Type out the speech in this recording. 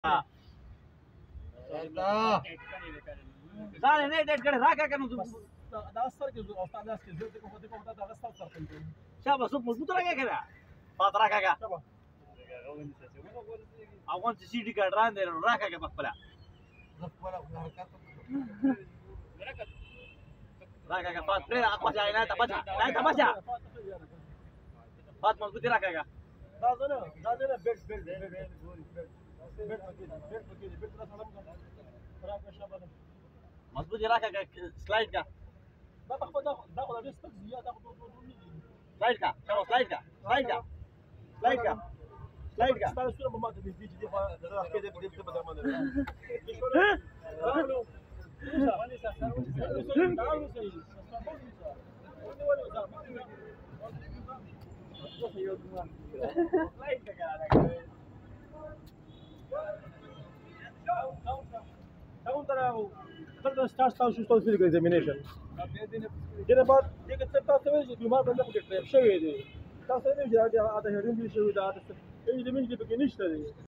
دا نه ډېر ګړې راکا کنه دا سر کې او استاد اس کې زه ته کوم ته دا غسل سر کوم شابه سو مضبوط راکا کنه پات راکا کا شابه اون چې سي ډي کارت راند راکا کا خپل راکا کا پات پر اخوا ځای نه ته بچا پات مضبوط راکا کا دا زنه بیل راکا شابه مضبوط راکا کا سلاید کا دا خو دا خو د سپک زیات دا خو سلاید کا شابه سلاید کا ستاسو سره ما ته دې چې دی راکې دې په بدل باندې start physical examination. Then about you can set out the way you might have to show you. That's the way you are the hearing issue with the other. You didn't get